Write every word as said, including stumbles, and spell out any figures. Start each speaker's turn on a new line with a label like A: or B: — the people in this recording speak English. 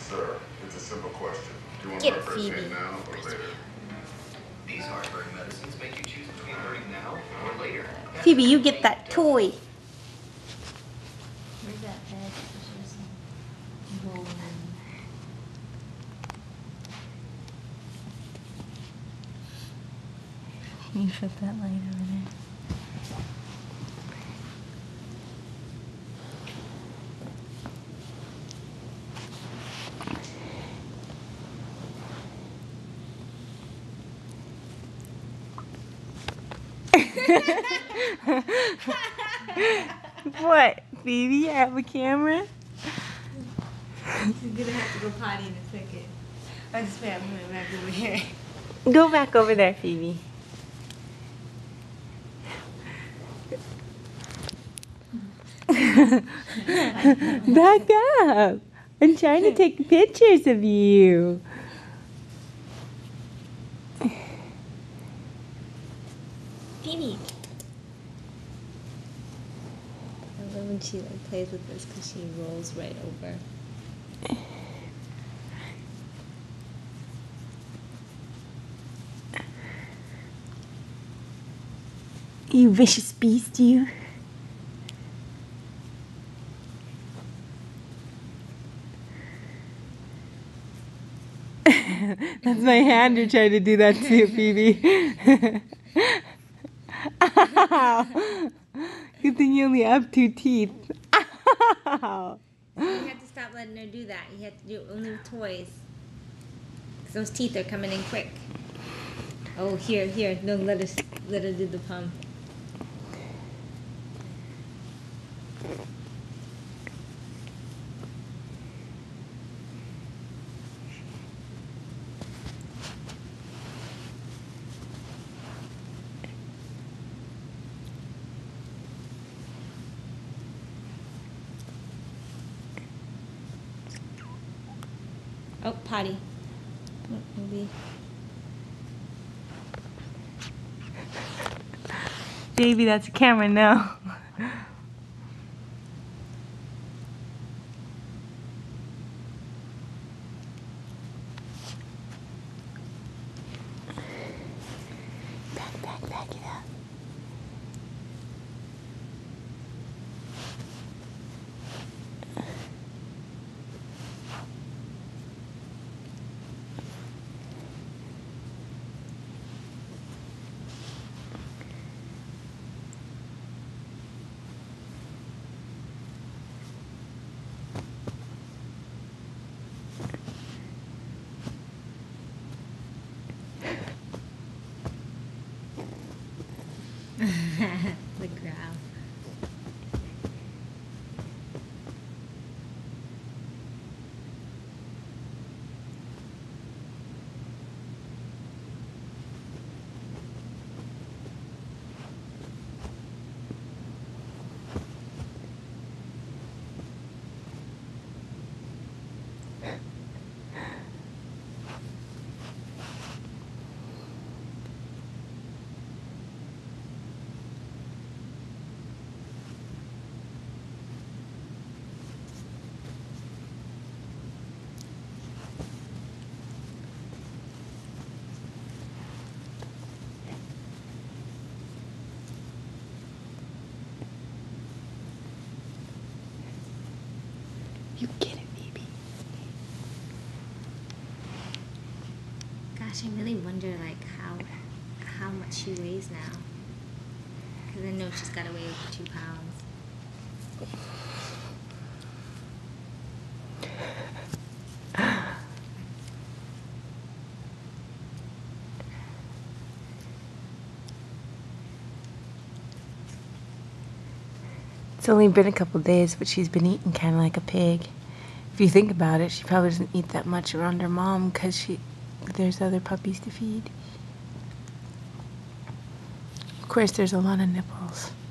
A: Sir, it's a simple question. Do you want
B: Get
A: my
B: it,
A: first
B: Phoebe.
A: name now or later?
C: These heartburn medicines make you choose between hurting now or later.
B: Phoebe, you get that toy. Where's that bed? Can you put that light over there? What, Phoebe? I have a camera?
D: She's gonna have to go potty in a second. I just put it back over here.
B: Go back over there, Phoebe. Back up. I'm trying to take pictures of you. Phoebe.
D: I love when she like plays with this because she rolls right over.
B: You vicious beast, you. That's my hand. You're trying to do that too, Phoebe. Ow. Good thing you only have two teeth. Ow.
D: You have to stop letting her do that. You have to do it only with toys. Because those teeth are coming in quick. Oh, here, here. No, let us let her do the pump. Oh, potty. Oh, maybe.
B: Baby, that's a camera now. Back, back, back it up.
D: The growl.
B: You get it, baby.
D: Gosh, I really wonder like how how much she weighs now. Because I know she's got to weigh over two pounds.
B: It's only been a couple days, but she's been eating kind of like a pig. If you think about it, she probably doesn't eat that much around her mom because she there's other puppies to feed. Of course, there's a lot of nipples.